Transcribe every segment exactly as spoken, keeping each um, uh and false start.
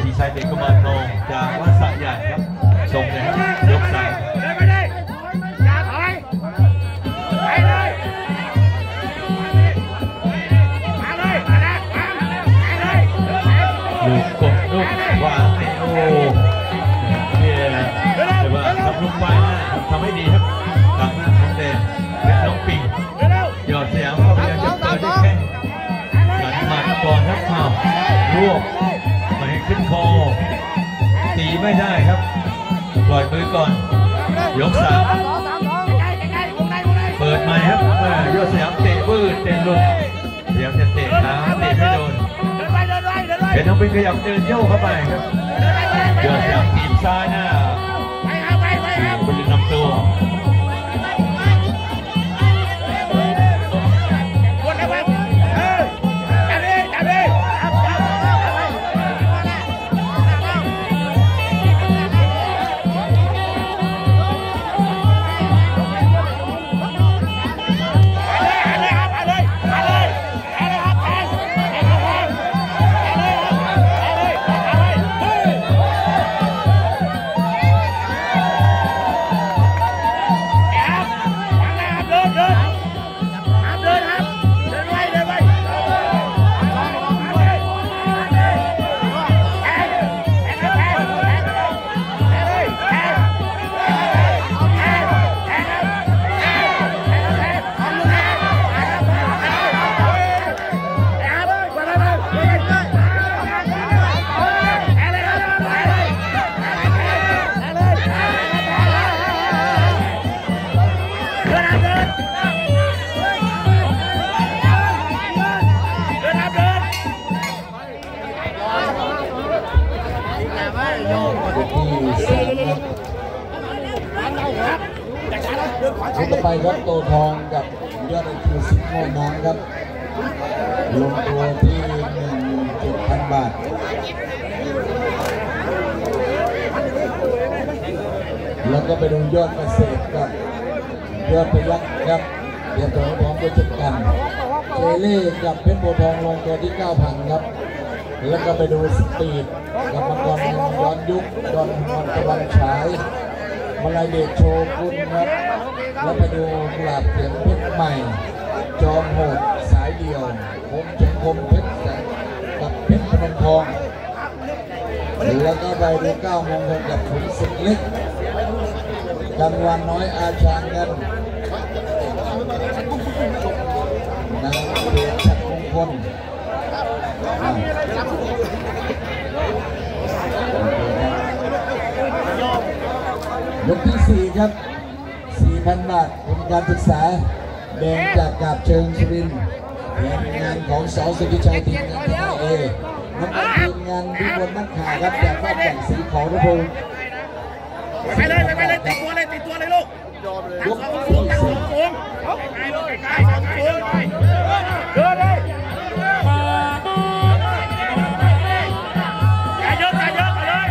ทีชัยเด็กกุมารทองจากวัดสระใหญ่ครับชมเลยยกสามลูกกดลูกวางเตะโอ้นี่นะแต่ว่าทำลูกไปนะทำให้ดีครับทางหน้าของเดนเป็นน้องปิงยอดสยามก็พยายามจะเปิดได้แค่หลังมาก่อนครับข่าวรวบมาให้ขึ้นคอตีไม่ได้ครับปล่อยมือก่อนยกสามเปิดใหม่ครับยอดสยามเตะวืดเตะหลุดพยายามจะเตะขาเตะไม่โดนเป็นน้องปิงขยับเดินโยกเข้าไปครับยอดสยามทีมซ้ายหน้าเป็นนำตัวชุดต่อไปครับโตทองกับยอดคือสิงห์โง่น้ำครับลงตัวที่หนึ่งหมื่นเจ็ดพันบาทแล้วก็ไปดูยอดเกษตรกับยอดพยัคฆ์ครับเดี๋ยวตัวพร้อมด้วยจัดกันเจเล่กับเพชรโพทองลงตัวที่ เก้าพัน ครับแล้วก็ไปดูสปีดกับมังกรย้อนยุคดอนมังตะวันฉายมาลายเดชโชกุนครับแล้วไปดูกุหลาบเสียงเพชรใหม่จอมโหดสายเดียวคมจงคมเพชรกับเพชรพนมทองแล้วก็ไปดูเก้าโมงตรงกับขุนศึกเล็กกังวันน้อยอาชาเงินนางเดชชัดมงคลยกที่สี่ครับ สี่พัน บาททุนการศึกษาแดงจากกาบเชิงสุรินทร์งานของสอสุทธิชัยทีมงานทีเอน้องทีมงานพิบลนักข่าครับจากบ้านแก่งสีขอระพงศ์ไปเลยไปเลยติดตัวเลยติดตัวเลยลูกยกสูงสูงสูงไกลเลยไกลสูงสูงเดินเลยอย่าเยอะอย่าเยอะไปเลย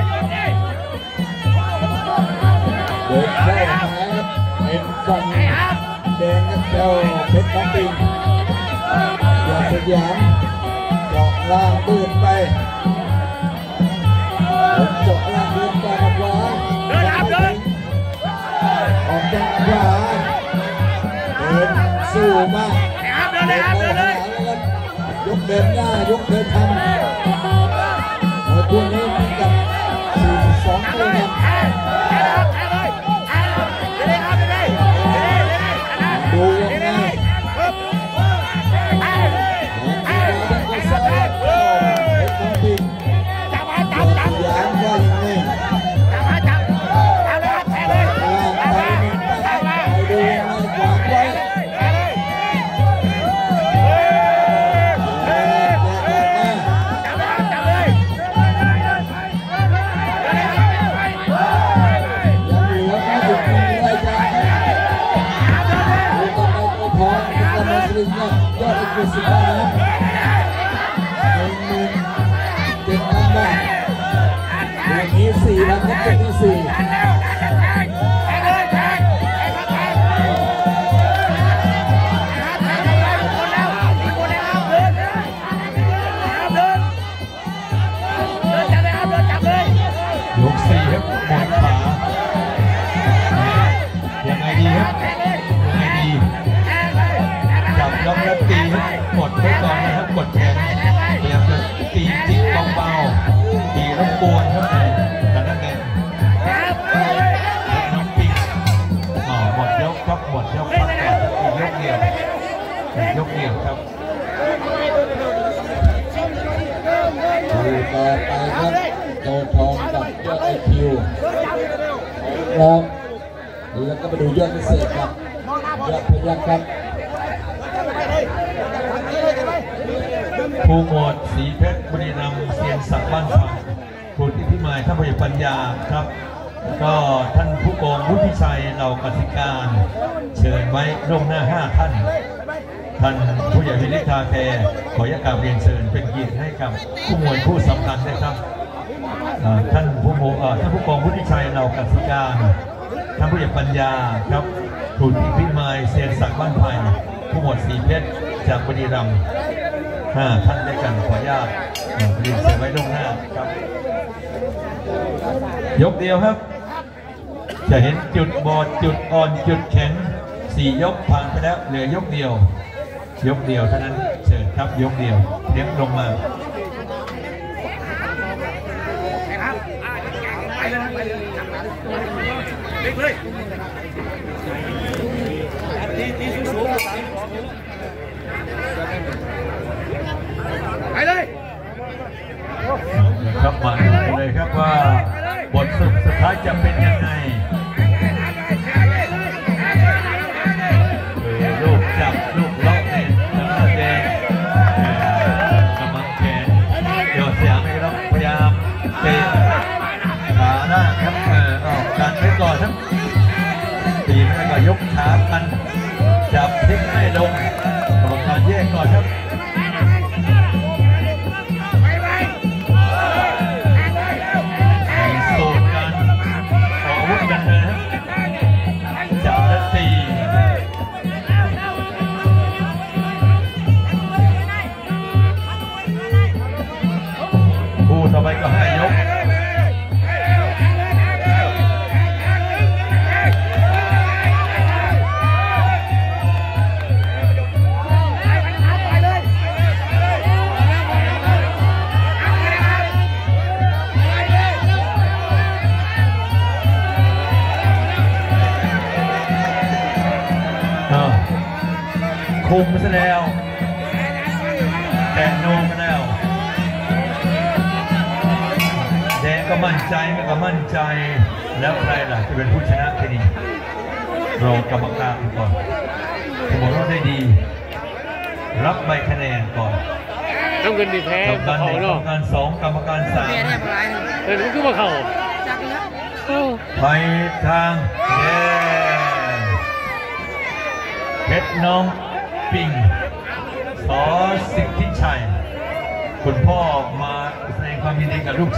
เดินเข้าหาครับเป็นฝั่งแดงกับเจ้าเพชรน้ำปิงยอดสยามเจาะล่างปืนไปเจาะล่างปืนไปขวาเดินครับเดินออกจากขวาเดินสู้มากเดินเลยครับเดินเลยยกเดินหน้ายกเดินทำตัวนี้มีกับสี่สิบสองตัวครับดูยังไงจับจับจับจับยางว่ายังไงจับจับเอาเลยครับแทงเลยไปดูยังไงขวางไว้ยอดอีกคือสิบห้านะหนึ่งหมื่นเจ็ดพันบาทวันนี้สี่พันครับเจ็ดที่สี่เบวนครับในทางด้านแดงน้องปิงอ๋อหมดยกครับหมดยกพักก่อนอีกยกเดียวอีกยกเดียวครับดูต่อไปครับโตทองกับยอดไอคิวครับแล้วก็มาดูยอดพิเศษครับยอดพยัคฆ์ครับภูหมวดสีเพชรบุรีรัมย์เซียนศักดิ์บ้านฝั่งคุณอิทธิมายท่านผู้ใหญ่ปัญญาครับก็ท่านผู้กองวุฒิชัยเหล่ากสิการเชิญไว้ล่วงหน้าห้าท่านท่านผู้ใหญ่วิริธาแพรขออนุญาตกราบเรียนเชิญเป็นเกียรติให้กับผู้มวลผู้สำคัญนะครับท่านผู้ท่านผู้กองวุฒิชัยเหล่ากสิการท่านผู้ใหญ่ปัญญาครับคุณอิทธิมายเซียนศักดิ์บ้านไผ่ผู้หมวดสีเพชรจากบุรีรัมย์ห้าท่านด้วยกันขออนุญาตเรียนเชิญไว้ล่วงหน้าครับยกเดียวครับจะเห็นจุดบอดจุดอ่อนจุดแข็งสี่ยกผ่านไปแล้วเหลือยกเดียวยกเดียวเท่านั้นเชิญครับยกเดียวเลี้ยงลงมาไปเลยไปเลยเล็กเลยตีตีสูงไปเลยครับมาเลยครับว่าบทสุดสุดท้ายจะเป็นยังไงลูกจับลูกล็อกเนี่ยน้ำแดงกำลังแขนโยนเสียงนะครับพยายามเตะขาหน้าครับเออออกกันไว้ก่อนครับตีแล้วก็ยกขากันจับทิ้งให้ลงกรรมการแยกก่อนครับสูตรการออกอาวุธกันเลยนะจับและตีคู่ต่อไปก็ให้ยกคุมไปซะแล้วแดงโนมไปแล้วแดงก็มั่นใจไม่ก็มั่นใจแล้วใครล่ะจะเป็นผู้ชนะที่นี่รอกรรมการก่อนผมบอกว่าได้ดีรับใบคะแนนก่อนต้องเงินดีแพ้กรรมการหนึ่งกรรมการสองกรรมการสามเออคือว่าเขาไปทางแดงเพชรน้องปิงสอสิทธิชัยคุณพ่อมาแสดงความยินดีกับลูก